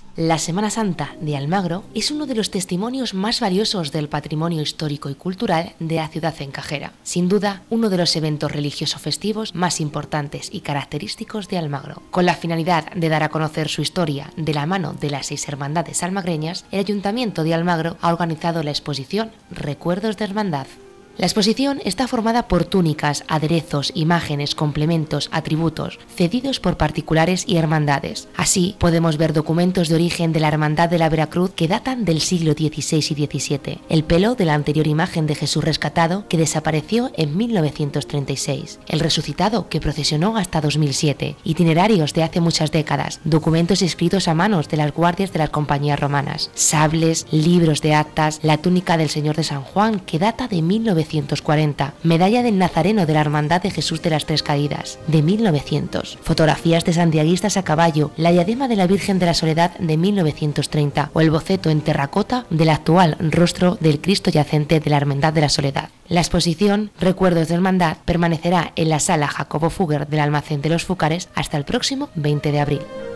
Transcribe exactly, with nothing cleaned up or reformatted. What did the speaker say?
La Semana Santa de Almagro es uno de los testimonios más valiosos del patrimonio histórico y cultural de la ciudad encajera. Sin duda, uno de los eventos religiosos festivos más importantes y característicos de Almagro. Con la finalidad de dar a conocer su historia de la mano de las seis hermandades almagreñas, el Ayuntamiento de Almagro ha organizado la exposición Recuerdos de Hermandad. La exposición está formada por túnicas, aderezos, imágenes, complementos, atributos, cedidos por particulares y hermandades. Así, podemos ver documentos de origen de la Hermandad de la Veracruz que datan del siglo dieciséis y diecisiete, el pelo de la anterior imagen de Jesús rescatado que desapareció en mil novecientos treinta y seis, el resucitado que procesionó hasta dos mil siete, itinerarios de hace muchas décadas, documentos escritos a manos de las guardias de las compañías romanas, sables, libros de actas, la túnica del Señor de San Juan que data de mil novecientos cuarenta, medalla del Nazareno de la Hermandad de Jesús de las Tres Caídas, de mil novecientos, fotografías de santiaguistas a caballo, la diadema de la Virgen de la Soledad de mil novecientos treinta o el boceto en terracota del actual rostro del Cristo yacente de la Hermandad de la Soledad. La exposición Recuerdos de Hermandad permanecerá en la sala Jacobo Fugger del Almacén de los Fúcares hasta el próximo veinte de abril.